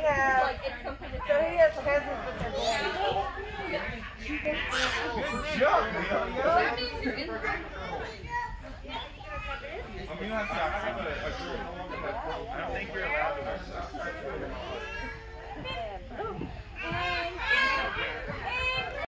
have. So he has cousins with their dad. Good job, Leo. I mean, I don't think you're allowed to.